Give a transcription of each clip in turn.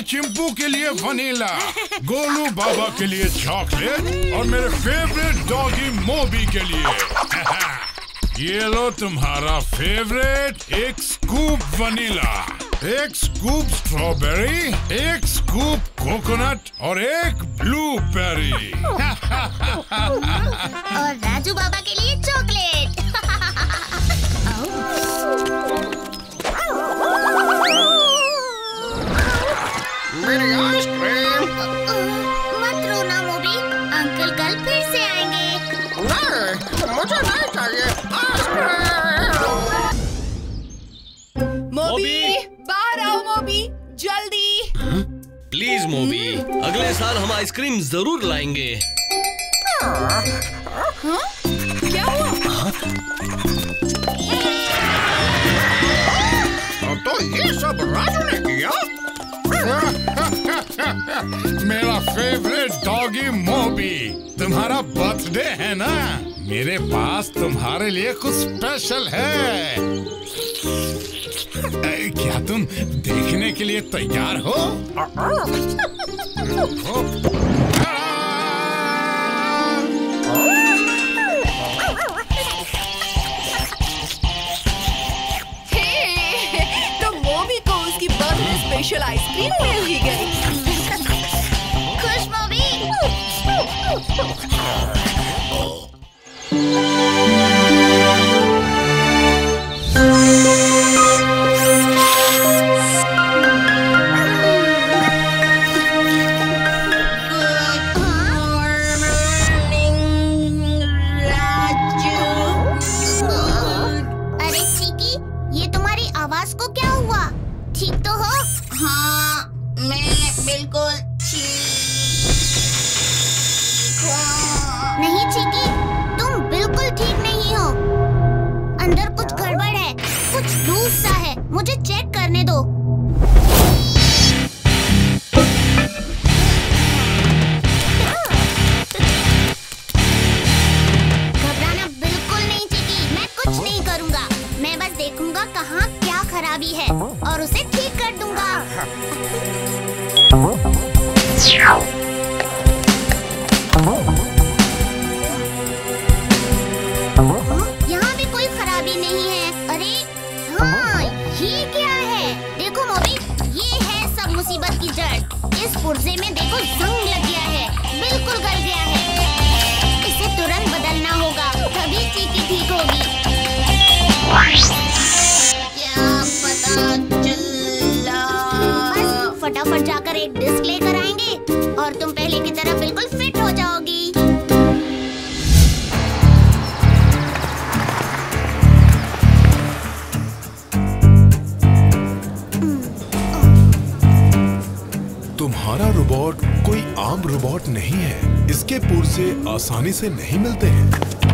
चिंपू के लिए वनीला, गोलू बाबा के लिए चॉकलेट और मेरे फेवरेट डॉगी मोबी के लिए ये लो तुम्हारा फेवरेट, एक स्कूप वनीला, एक स्कूप स्ट्रॉबेरी, एक स्कूप कोकोनट और एक ब्लूबेरी। और राजू बाबा के लिए चॉकलेट। मेरी आइसक्रीम। मत रोना मोबी, अंकल कल फिर से आएंगे। नहीं, मुझे नहीं चाहिए आइसक्रीम। मोबी, बाहर आओ मोबी, जल्दी। प्लीज मोबी, अगले साल हम आइसक्रीम जरूर लाएंगे। हाँ? क्या हुआ? तो ये सब राजू ने किया? मेरा फेवरेट डॉगी मोबी, तुम्हारा बर्थडे है ना, मेरे पास तुम्हारे लिए कुछ स्पेशल है। क्या तुम देखने के लिए तैयार हो? तो मोबी को उसकी बर्थडे स्पेशल आइसक्रीम मिल ही गई। खुश मोबी। नहीं चीकी, तुम बिल्कुल ठीक नहीं हो। अंदर कुछ गड़बड़ है, कुछ लूज सा है, मुझे चेक करने दो। घबराना बिल्कुल नहीं चीकी, मैं कुछ नहीं करूँगा। मैं बस देखूंगा कहाँ क्या खराबी है और उसे ठीक कर दूंगा। यहाँ भी कोई खराबी नहीं है। अरे हाँ, ये क्या है? देखो मोबी, ये है सब मुसीबत की जड़। इस पुर्जे में देखो जंग लग गया है, बिल्कुल गल गया है। इसे तुरंत बदलना होगा, तभी चीकी ठीक होगी। क्या पता चला? बस फटाफट जाकर एक डिस्क लेकर आएंगे और तुम पहले की तरह बिल्कुल फिट हो जाओगी। तुम्हारा रोबोट कोई आम रोबोट नहीं है, इसके पुर्जे आसानी से नहीं मिलते हैं।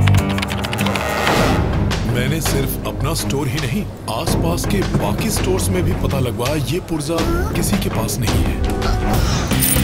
मैंने सिर्फ अपना स्टोर ही नहीं, आसपास के बाकी स्टोर्स में भी पता लगवाया, ये पुर्जा किसी के पास नहीं है।